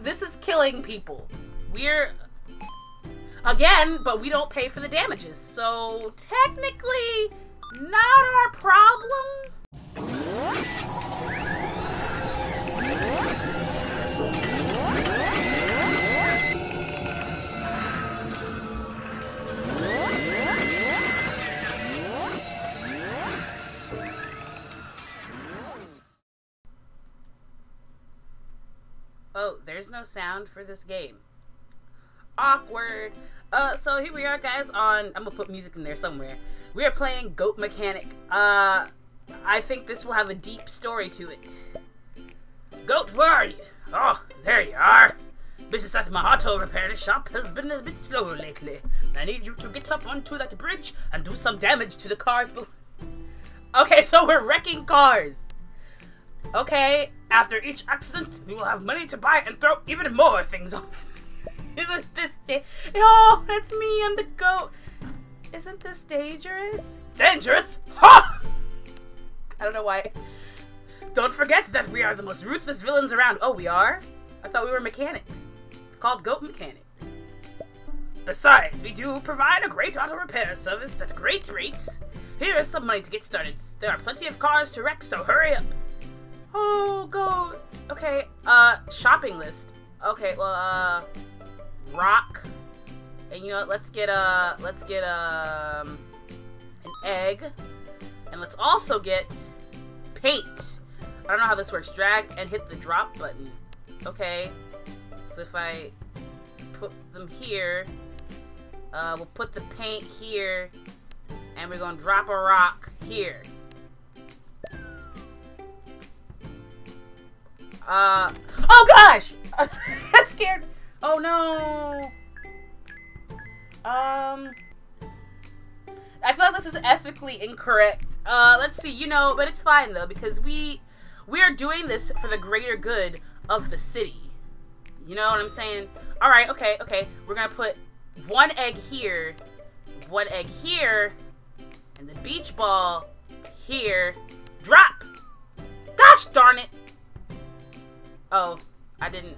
This is killing people. We're... Again, but we don't pay for the damages. So, technically, not our problem. Oh, there's no sound for this game. Awkward. So here we are, guys, on... I'm gonna put music in there somewhere. We are playing Goat Mechanic. I think this will have a deep story to it. Goat, where are you? Oh, there you are. Business at my auto repair shop has been a bit slow lately. I need you to get up onto that bridge and do some damage to the cars below. Okay, so we're wrecking cars. Okay, after each accident, we will have money to buy and throw even more things off. Isn't this oh, that's me, I'm the goat. Isn't this dangerous? Dangerous? Ha! I don't know why. Don't forget that we are the most ruthless villains around. Oh, we are? I thought we were mechanics. It's called Goat Mechanic. Besides, we do provide a great auto repair service at great rates. Here is some money to get started. There are plenty of cars to wreck, so hurry up. Oh, Goat. Okay, shopping list. Okay, well, rock. And you know what, let's get an egg. And let's also get paint. I don't know how this works. Drag and hit the drop button. Okay. So if I put them here, we'll put the paint here, and we're gonna drop a rock here. Oh gosh! I'm scared. Oh no. I feel like this is ethically incorrect. Let's see, you know, but it's fine though, because we are doing this for the greater good of the city. You know what I'm saying? Alright, okay. We're gonna put one egg here, and the beach ball here. Drop! Gosh darn it! Oh, I didn't,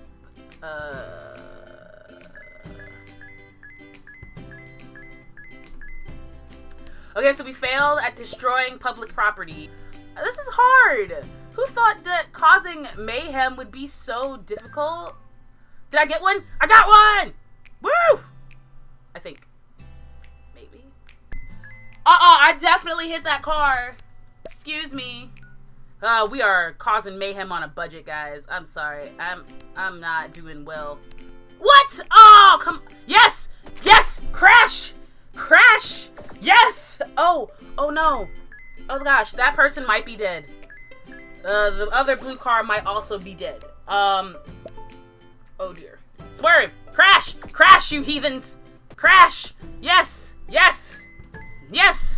Okay, so we failed at destroying public property. This is hard. Who thought that causing mayhem would be so difficult? Did I get one? I got one! Woo! I think. Maybe. I definitely hit that car. Excuse me. We are causing mayhem on a budget, guys. I'm sorry. I'm not doing well. What? Oh, come. Yes! Yes! Crash! Crash! Yes! Oh no. Oh gosh, that person might be dead. The other blue car might also be dead. Oh dear. Swerve! Crash! Crash, you heathens! Crash! Yes! Yes! Yes!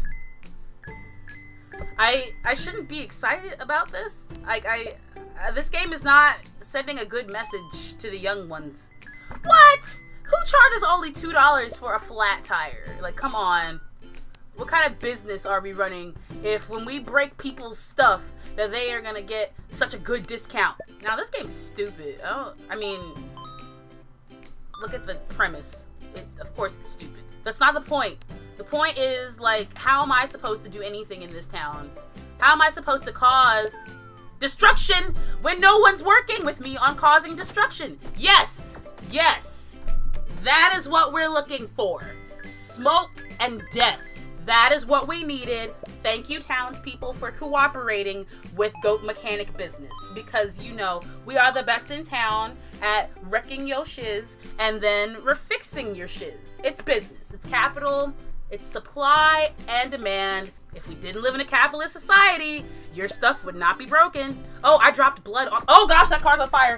I shouldn't be excited about this. This game is not sending a good message to the young ones. What? Who charges only $2 for a flat tire? Like, come on. What kind of business are we running if when we break people's stuff that they are gonna get such a good discount? Now, this game's stupid. I mean, look at the premise. Of course it's stupid. That's not the point. The point is, like, how am I supposed to do anything in this town? How am I supposed to cause destruction when no one's working with me on causing destruction? Yes! Yes! That is what we're looking for. Smoke and death. That is what we needed. Thank you, townspeople, for cooperating with Goat Mechanic business. Because, you know, we are the best in town at wrecking your shiz and then refixing your shiz. It's business. It's capital. It's supply and demand. If we didn't live in a capitalist society, your stuff would not be broken. Oh, I dropped blood on... Oh, gosh, that car's on fire.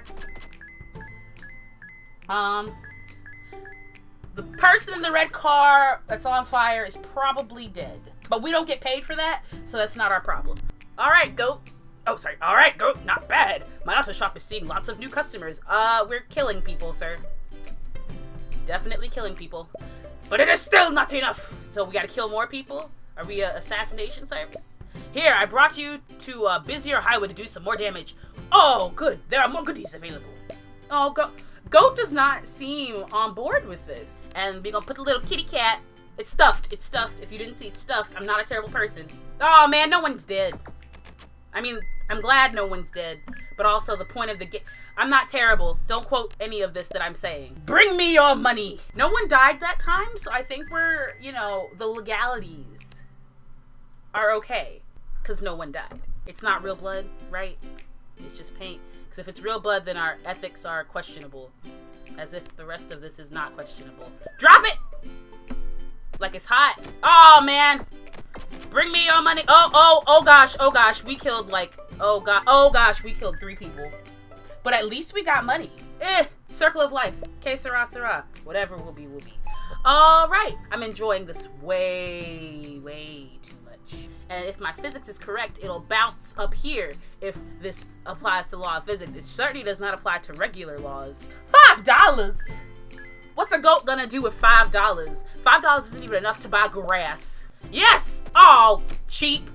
The person in the red car that's on fire is probably dead. But we don't get paid for that, so that's not our problem. Alright, Goat. Oh, sorry. Alright, Goat. Not bad. My auto shop is seeing lots of new customers. We're killing people, sir. Definitely killing people. But it is still not enough. So we gotta kill more people? Are we an assassination service? Here, I brought you to a busier highway to do some more damage. Oh, good. There are more goodies available. Oh, Goat does not seem on board with this. And we're gonna put the little kitty cat. It's stuffed. It's stuffed. If you didn't see, it's stuffed. I'm not a terrible person. Oh man, no one's dead. I mean, I'm glad no one's dead. But also the point of the game. I'm not terrible. Don't quote any of this that I'm saying. Bring me your money. No one died that time, so I think we're, you know, the legalities are okay. Because no one died. It's not real blood, right? It's just paint. Because if it's real blood, then our ethics are questionable. As if the rest of this is not questionable. Drop it! Like it's hot. Oh, man. Bring me your money. Oh gosh. We killed like, oh gosh, we killed 3 people. But at least we got money. Circle of life. Que sera, sera. Whatever will be, will be. All right. I'm enjoying this way too much. And if my physics is correct, it'll bounce up here if this applies to the law of physics. It certainly does not apply to regular laws. $5! What's a goat gonna do with $5? $5 isn't even enough to buy grass. Yes! Oh, cheap.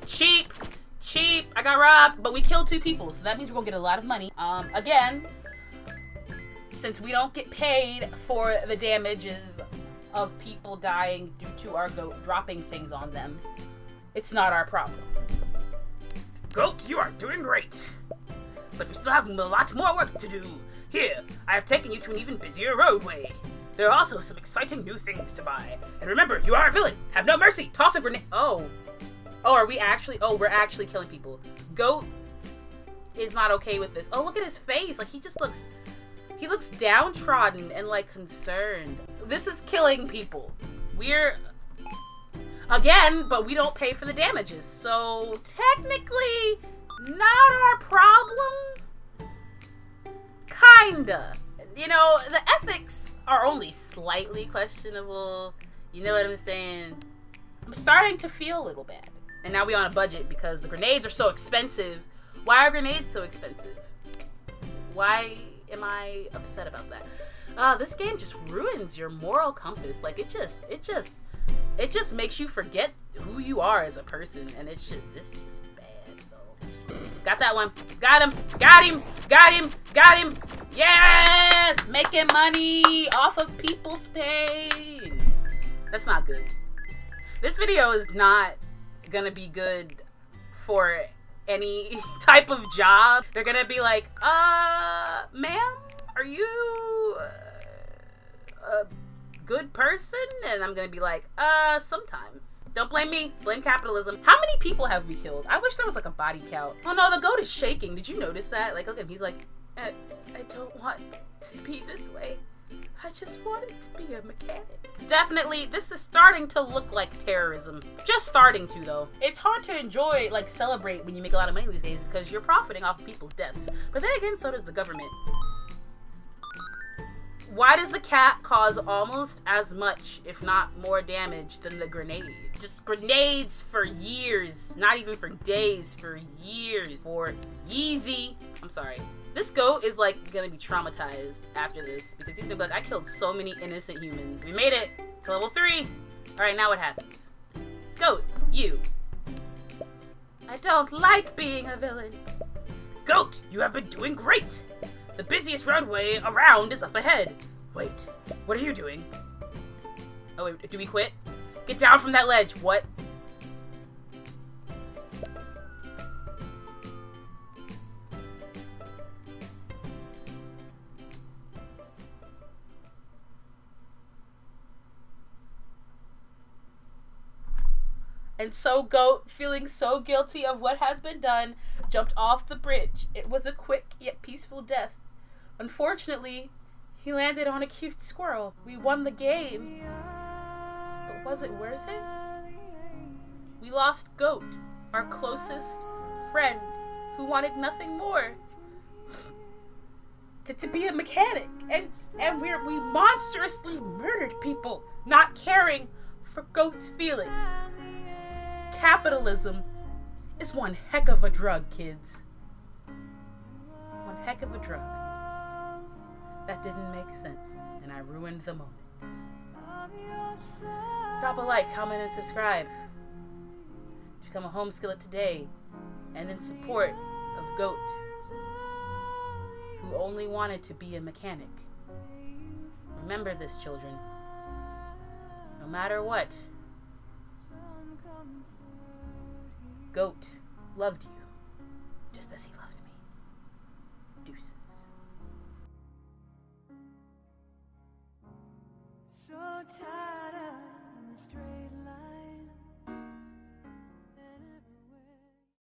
I got robbed, but we killed 2 people, so that means we're gonna get a lot of money. Again, since we don't get paid for the damages of people dying due to our goat dropping things on them, it's not our problem. Goat, you are doing great. But we still have a lot more work to do. Here, I have taken you to an even busier roadway. There are also some exciting new things to buy. And remember, you are a villain. Have no mercy. Toss a grenade. Oh, are we actually? Oh, we're actually killing people. Goat is not okay with this. Oh, look at his face. Like, he looks downtrodden and, like, concerned. This is killing people. We're, again, but we don't pay for the damages. So, technically, not our problem. Kinda. You know, the ethics are only slightly questionable. You know what I'm saying? I'm starting to feel a little bad. And now we're on a budget because the grenades are so expensive. Why are grenades so expensive? Why am I upset about that? This game just ruins your moral compass. Like, it just makes you forget who you are as a person. And it's just bad, though. Got that one. Got him. Yes! Making money off of people's pain. That's not good. This video is not gonna be good for any type of job. They're gonna be like, ma'am, are you a good person? And I'm gonna be like, sometimes. Don't blame me, blame capitalism. How many people have we killed? I wish there was like a body count. Oh no, the goat is shaking. Did you notice that? Like, look at him, he's like, I don't want to be this way. I just wanted to be a mechanic. Definitely, this is starting to look like terrorism. Just starting to, though. It's hard to enjoy, like, celebrate when you make a lot of money these days because you're profiting off of people's deaths. But then again, so does the government. Why does the cat cause almost as much, if not more damage than the grenade? Just grenades for years. Not even for days, for years. For Yeezy. I'm sorry. This goat is like gonna be traumatized after this because he's gonna be like, I killed so many innocent humans. We made it to level 3. Alright, now what happens? Goat, you. I don't like being a villain. Goat, you have been doing great. The busiest roadway around is up ahead. Wait, what are you doing? Oh wait, do we quit? Get down from that ledge. What? And so Goat, feeling so guilty of what has been done, jumped off the bridge. It was a quick yet peaceful death. Unfortunately, he landed on a cute squirrel. We won the game. But was it worth it? We lost Goat, our closest friend, who wanted nothing more to be a mechanic. And we monstrously murdered people, not caring for Goat's feelings. Capitalism is one heck of a drug, kids. One heck of a drug. That didn't make sense, and I ruined the moment. Drop a like, comment, and subscribe. Become a home skillet today, and in support of Goat, who only wanted to be a mechanic. Remember this, children. No matter what, Goat loved you, just as he loved me. Deuces. So tired of the straight line.